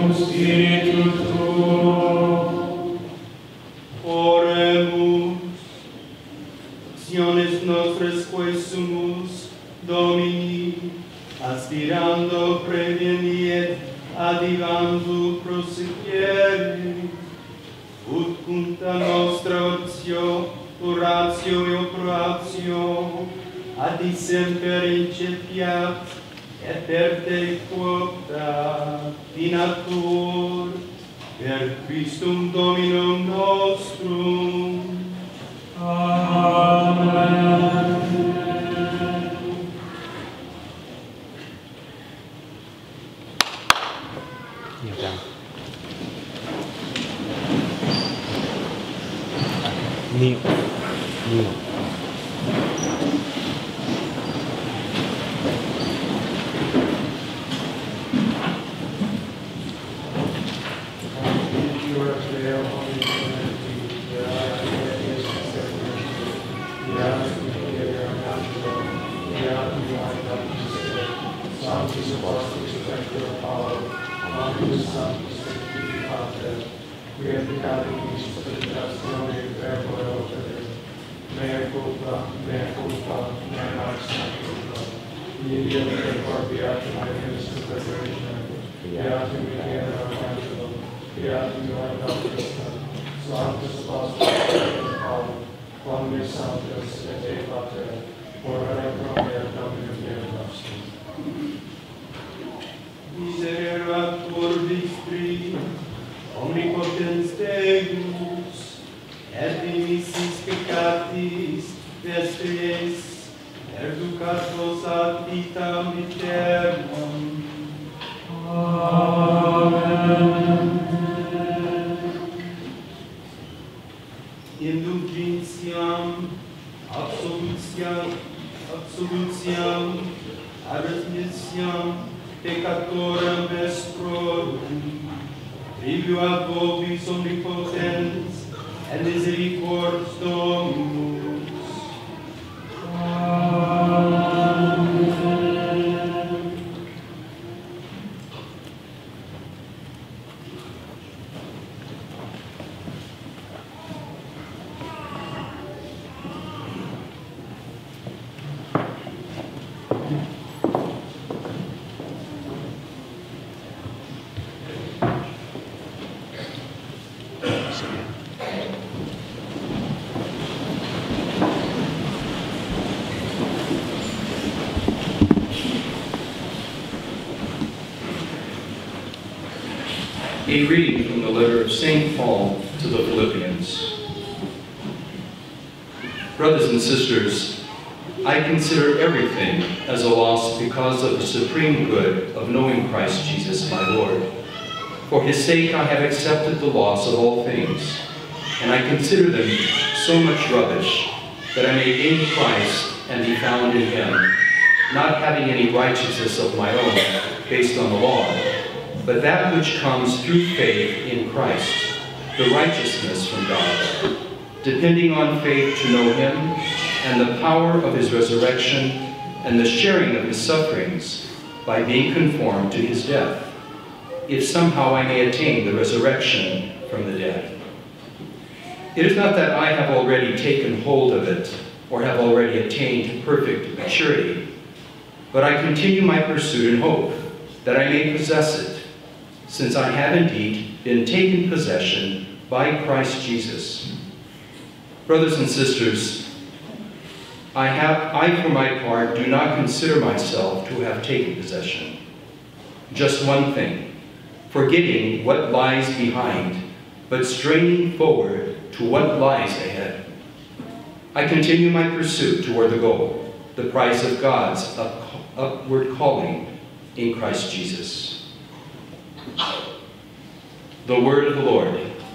Spiritu tuo. Oremus. Acciones nostras quae sumus, Domini, aspirando preveniet adivando prosequiere, ut cunta nostra oratio e operatio, ad semper incepiat, et per te quota finatur, per Christum Dominum nostrum. Amen. Kneel down. Kneel. Kneel. Misererat orbis Christi, omnipotens Deus, et dimissis peccatis vestris, educat vos ad vitam aeternam. Amen. Indulgentiam, absolutiam, arrepentitiam, peccatorem vestrorum, tribuat vobis omnipotens, et misericordias Dominus. Amen. A reading from the letter of St. Paul to the Philippians. Brothers and sisters, I consider everything as a loss because of the supreme good of knowing Christ Jesus my Lord. For his sake I have accepted the loss of all things, and I consider them so much rubbish that I may gain Christ and be found in him, not having any righteousness of my own based on the law, but that which comes through faith in Christ, the righteousness from God, depending on faith to know him and the power of his resurrection and the sharing of his sufferings by being conformed to his death, if somehow I may attain the resurrection from the dead. It is not that I have already taken hold of it or have already attained perfect maturity, but I continue my pursuit in hope that I may possess it, since I have indeed been taken possession by Christ Jesus. Brothers and sisters, I for my part do not consider myself to have taken possession. Just one thing, forgetting what lies behind, but straining forward to what lies ahead. I continue my pursuit toward the goal, the prize of God's upward calling in Christ Jesus. The word of the Lord.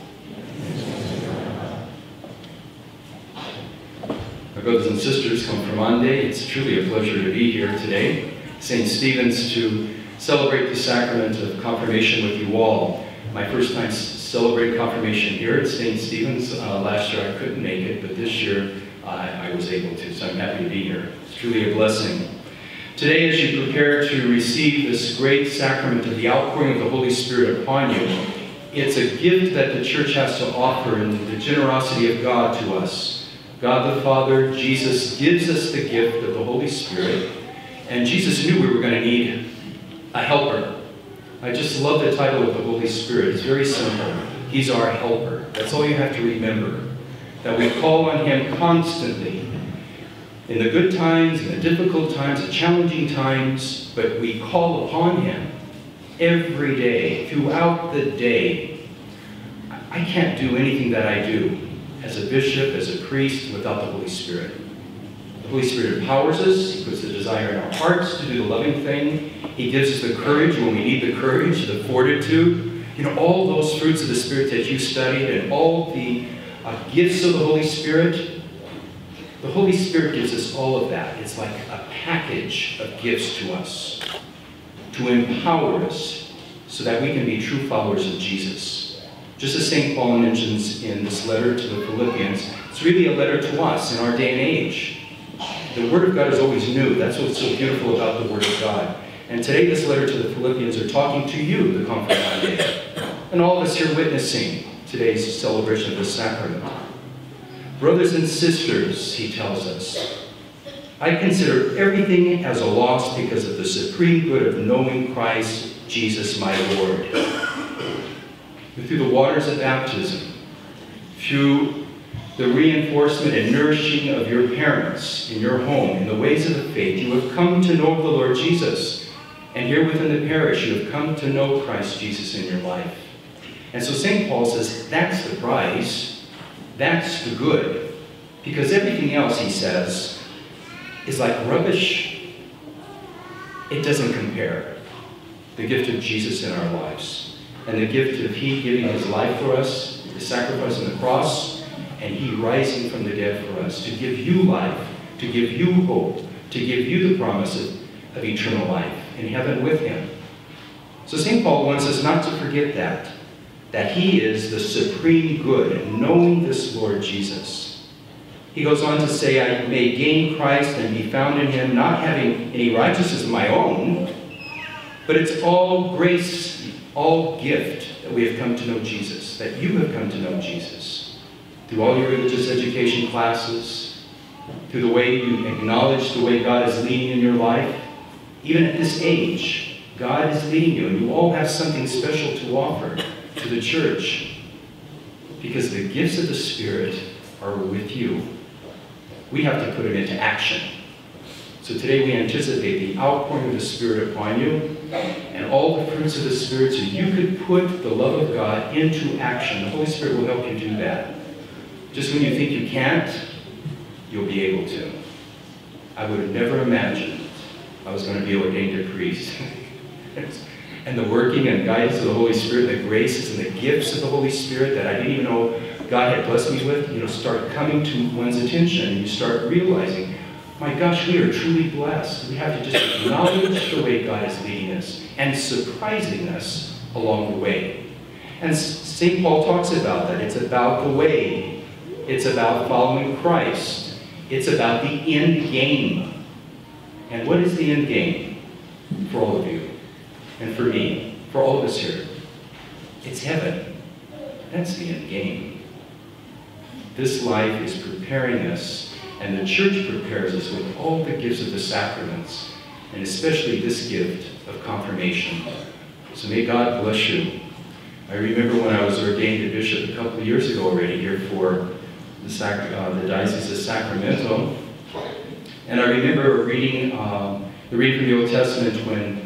My brothers and sisters, confirmande, it's truly a pleasure to be here today, St. Stephen's, to celebrate the sacrament of confirmation with you all. My first time celebrate confirmation here at St. Stephen's. Last year I couldn't make it, but this year I was able to, so I'm happy to be here. It's truly a blessing. Today, as you prepare to receive this great sacrament of the outpouring of the Holy Spirit upon you, it's a gift that the Church has to offer in the generosity of God to us. God the Father, Jesus gives us the gift of the Holy Spirit, and Jesus knew we were going to need a helper. I just love the title of the Holy Spirit. It's very simple. He's our helper. That's all you have to remember. That we call on him constantly. In the good times, in the difficult times, the challenging times, but we call upon him every day, throughout the day. I can't do anything that I do as a bishop, as a priest, without the Holy Spirit. The Holy Spirit empowers us. He puts the desire in our hearts to do the loving thing. He gives us the courage when we need the courage, the fortitude. You know, all those fruits of the Spirit that you studied and all the gifts of the Holy Spirit. The Holy Spirit gives us all of that. It's like a package of gifts to us to empower us so that we can be true followers of Jesus. Just as St. Paul mentions in this letter to the Philippians, it's really a letter to us in our day and age. The Word of God is always new. That's what's so beautiful about the Word of God. And today this letter to the Philippians are talking to you, the Confirmande, and all of us here witnessing today's celebration of the Sacrament. Brothers and sisters, he tells us, I consider everything as a loss because of the supreme good of knowing Christ Jesus my Lord. Through the waters of baptism, through the reinforcement and nourishing of your parents in your home, in the ways of the faith, you have come to know the Lord Jesus. And here within the parish, you have come to know Christ Jesus in your life. And so St. Paul says, that's the prize, that's the good. Because everything else, he says, is like rubbish. It doesn't compare. The gift of Jesus in our lives, and the gift of he giving his life for us, the sacrifice on the cross, and he rising from the dead for us, to give you life, to give you hope, to give you the promise of eternal life in heaven with him. So St. Paul wants us not to forget that he is the supreme good, knowing this Lord Jesus. He goes on to say, I may gain Christ and be found in him, not having any righteousness of my own, but it's all grace, all gift that we have come to know Jesus, that you have come to know Jesus. Through all your religious education classes, through the way you acknowledge the way God is leading in your life, even at this age, God is leading you, and you all have something special to offer to the church, because the gifts of the Spirit are with you. We have to put them into action. So today we anticipate the outpouring of the Spirit upon you, and all the fruits of the Spirit, so you could put the love of God into action. The Holy Spirit will help you do that. Just when you think you can't, you'll be able to. I would have never imagined I was going to be ordained a priest. And the working and guidance of the Holy Spirit, the graces and the gifts of the Holy Spirit that I didn't even know God had blessed me with, start coming to one's attention, and you start realizing, my gosh, we are truly blessed. We have to just acknowledge the way God is leading us and surprising us along the way. And St. Paul talks about that. It's about the way. It's about following Christ. It's about the end game. And what is the end game for all of you? And for me, for all of us here? It's heaven. That's the end game. This life is preparing us, and the church prepares us with all the gifts of the sacraments, and especially this gift of confirmation. So may God bless you. I remember when I was ordained a bishop a couple of years ago already here for the Diocese of Sacramento, and I remember reading the reading from the Old Testament when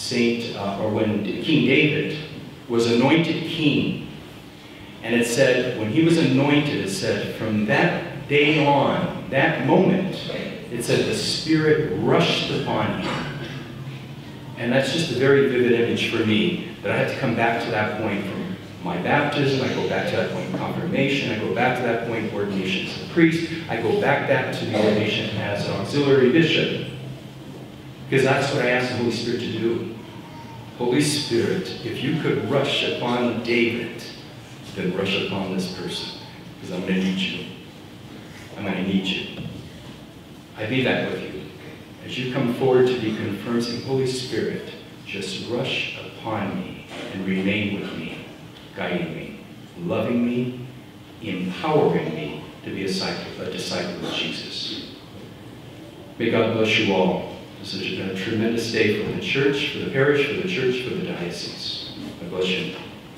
when King David was anointed king. And it said, when he was anointed, it said, from that day on, that moment, it said the Spirit rushed upon him. And that's just a very vivid image for me, that I had to come back to that point from my baptism, I go back to that point confirmation, I go back to that point ordination as a priest, I go back to the ordination as an auxiliary bishop. Because that's what I asked the Holy Spirit to do. Holy Spirit, if you could rush upon David, then rush upon this person, because I'm going to need you. I'm going to need you. I leave that with you. As you come forward to be confirmed, say, Holy Spirit, just rush upon me and remain with me, guiding me, loving me, empowering me to be a disciple of Jesus. May God bless you all. This is a tremendous day for the church, for the parish, for the church, for the diocese. God bless you.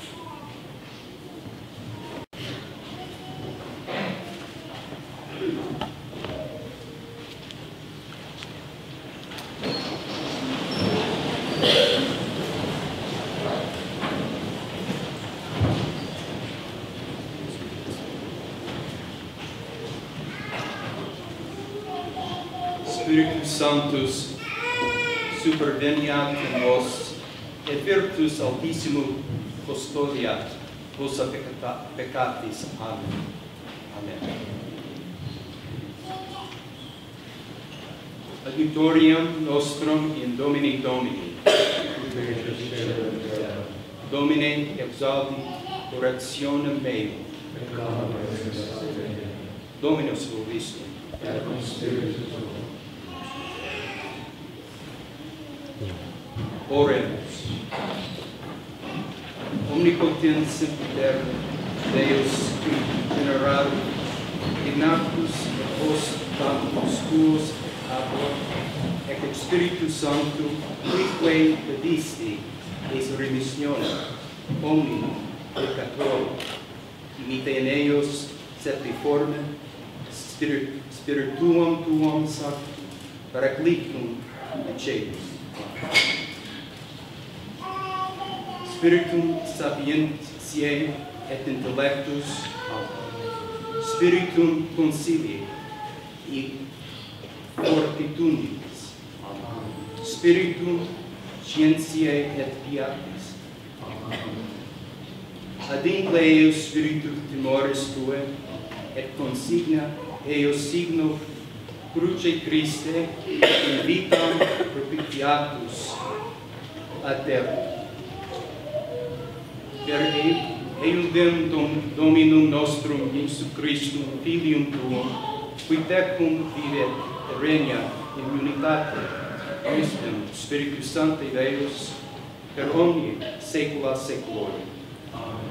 Spiritus Sanctus, superveniat in vos, et virtus altissimum custodiat vosa peccatis. Amen. Amen. Adiutorium nostrum in Domini Domini. Domine exaudi orationem meum. Dominus vobiscum. Oremus. Omnipotens semper Deus qui generarum ignatus et post tantus tuos abor et Spiritus Sanctum quique dedisti eis remissionem omnium peccatorum imite in eius septiforme spirituum tuum sacrum paraclitum et celus. Spiritum sapientiae et intellectus, Spiritum consilii et fortitudines, Spiritum scientiae et pietis. Adimple eus Spiritus timoris Tue, et consigna eus signo cruce Christe in vitam propitiatus ad terra. Per eundem Dominum nostrum Iesu Christum Filium Tuum, qui tecum vivet et regna in unitate Christum Spiritus Sancti Deus, per omnia saecula saeculorum. Amen.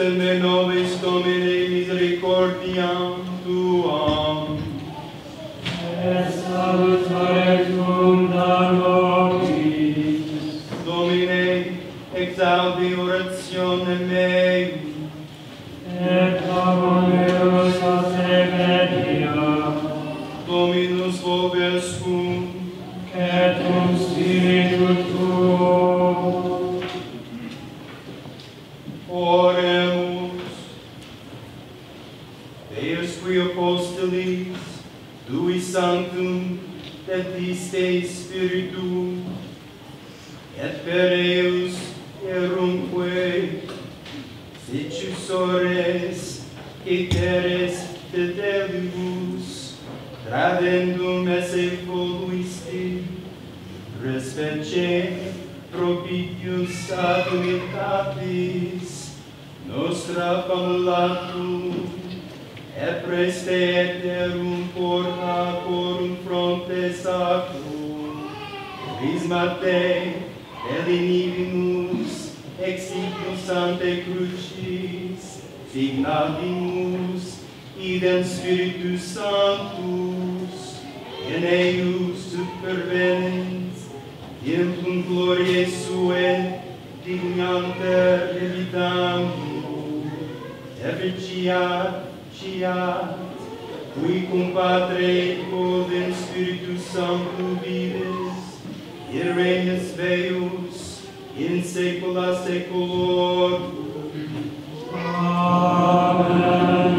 me nobis Domine misericordiam Tuam. Et salutare tuum da nobis. Domine, exaudi orationem meum, Et abomeus a te media. Dominus vobiscum, Et cum spiritu tuo. oremus. Deus qui apostolis, Dui sanctum, et diste spiritum, et per eius erumque, sitius ores, ceteres fidelibus, tradendum esse voluisti, respecie propitius ad humilitatis, nostra famulatum, et preste eterum porta corum fronte sacrum, prisma te, elinivimus, exitus ante crucis, signavimus, idem Spiritus Sanctus, in eius supervenens, impum gloriae suae, dignanter levitamus, efficiat, qui cum Patre et Quodem Spiritus Sanctus vives, et regnas Deus in saecula saeculorum. Amen.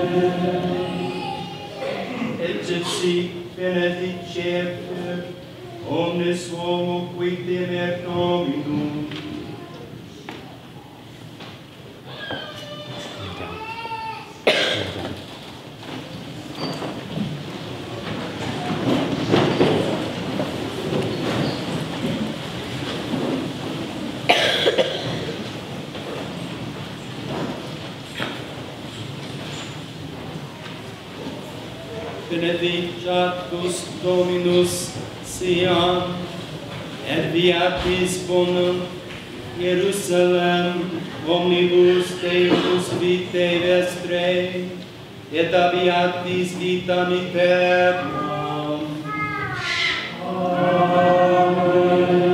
Ecce benedicere omnes homo qui temer Dominum. Benedictus Dominus siam, et viatis bonum Jerusalem omnibus Deus vitae vestre, et abiatis vitam aeternam. Amen.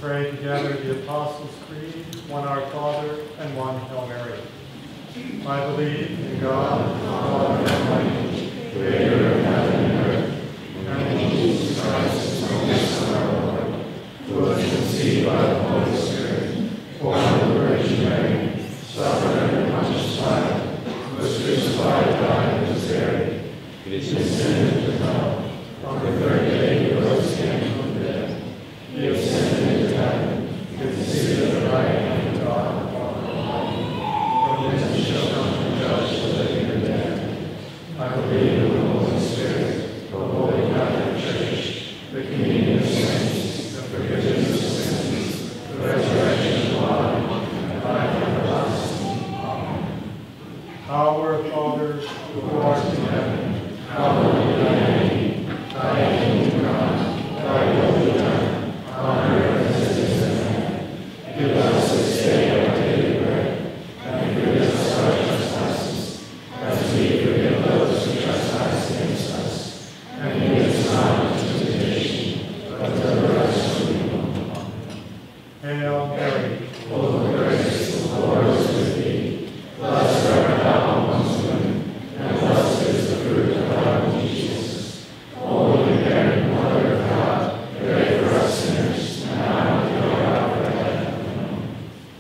pray together the Apostles' Creed, one Our Father and one Hail Mary. I believe in God, the Father Almighty, creator of heaven and earth, and in Jesus Christ, his Son, our Lord, who was conceived by the Holy Spirit, born of the Virgin Mary, suffered under Pontius Pilate, was crucified, died, and was buried. He descended into hell. On the third day he rose again from the dead. He ascended into heaven, is seated at the right hand of God, the Father Almighty. From whence he shall come to judge the living and the dead. I believe in the Holy Spirit, the Holy Catholic Church, the communion of saints, the forgiveness of sins, the resurrection of the body, and life everlasting. Amen. Our Father, who art in heaven, hallowed be thy name. Thy kingdom come, thy will be done, on earth as it is in heaven. Give us this day our daily bread, and forgive us our trespasses, as we forgive those who trespass against us. And lead us not into temptation, but deliver us from evil. Hail Mary, full of grace, the Lord is with thee. Blessed art thou amongst women, and blessed is the fruit of thy womb, Jesus. Holy Mary, Mother of God, pray for us sinners, now and at the hour of our death. Amen.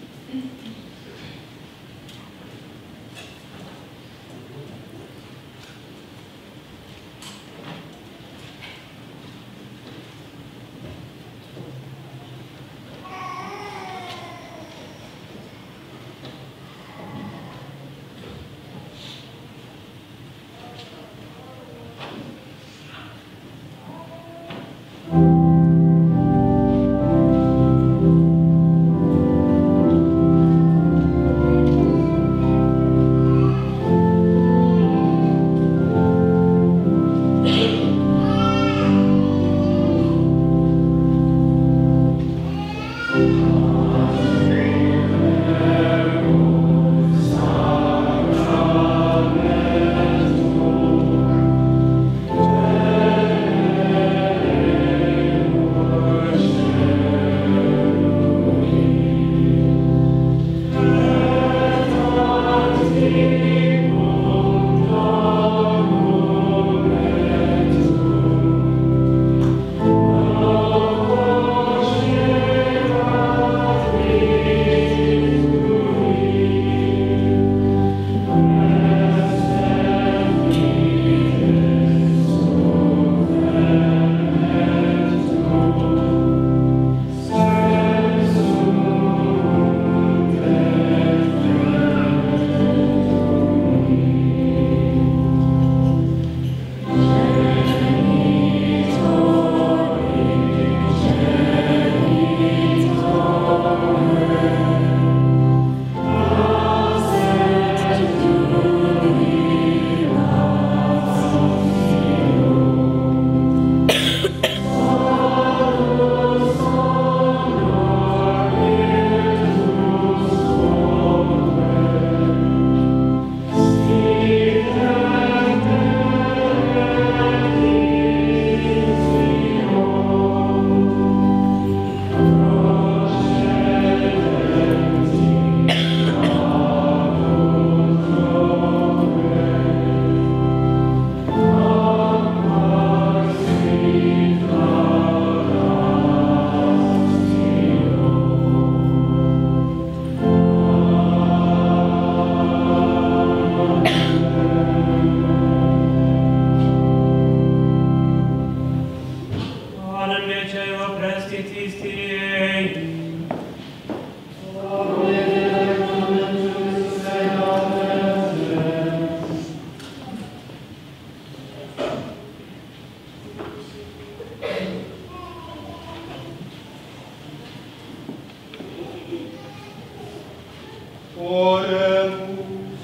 Oremus,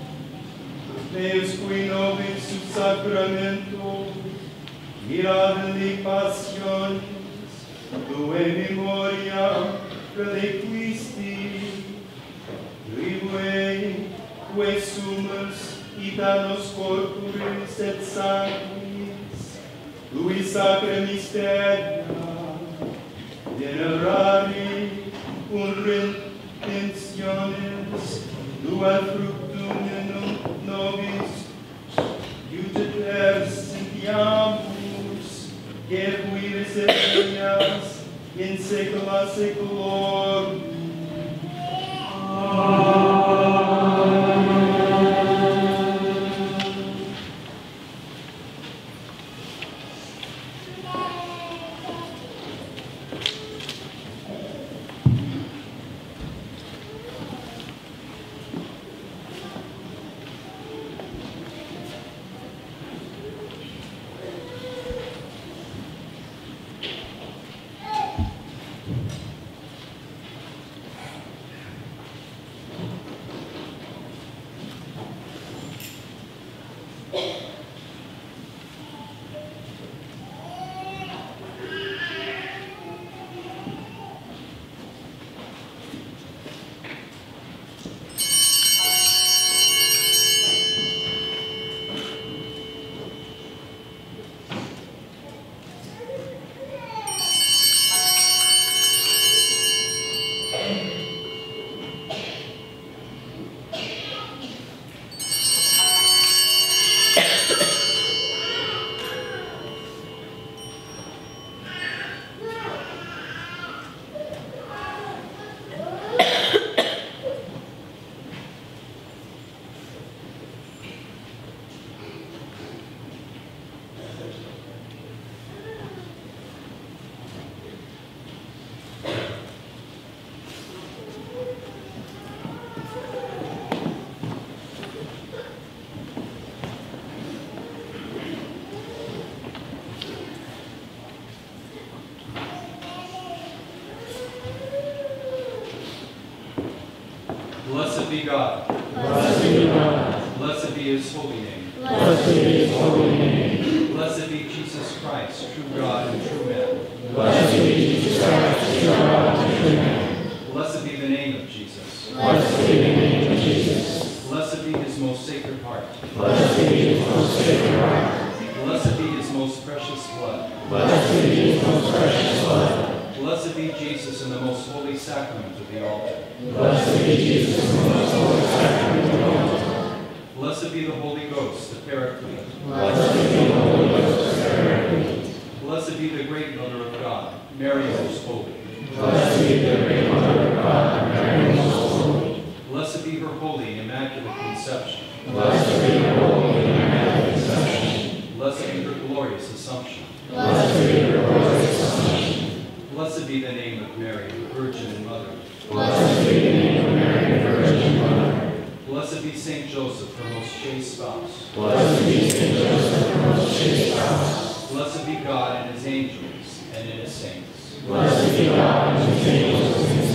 Deus qui nobis sub Sacramento, mirabili passionis, tue memoria reliquisti, Rivue, que sumus itanos corporis et sanguis, tui sacra mysteria, de generari intentiones dual fructum nobis iudicer sentiamus et qui reservias in saecula saeculorum. Blessed be God. Blessed be God. Blessed be his holy name. Blessed be his holy name. Blessed be Jesus Christ, true God and true man. Blessed be Jesus Christ, true God and true man. Blessed be the name of Jesus. Blessed be the name of Jesus. Blessed be his most sacred heart. Blessed be his most sacred heart. Blessed be his most precious blood. Blessed be his most precious blood. Blessed be Jesus in the most holy sacrament of the altar. Blessed be Jesus in the most holy sacrament of the altar. Blessed be the Holy Ghost, the Paraclete. Blessed be the Holy Ghost, the Paraclete. Blessed be the great Mother of God, Mary most holy. Blessed be the great Mother of God, Mary most holy. Blessed be her holy, immaculate conception. Blessed be her holy and immaculate conception. Blessed be her glorious assumption. Blessed be her glorious assumption. Blessed be the name of Mary, Virgin and Mother. Blessed be the name of Mary, Virgin Mother. Blessed be Saint Joseph, her most chaste spouse. Blessed be Saint Joseph, her most chaste spouse. Blessed be God and his angels and in his saints. Blessed be God and his angels and his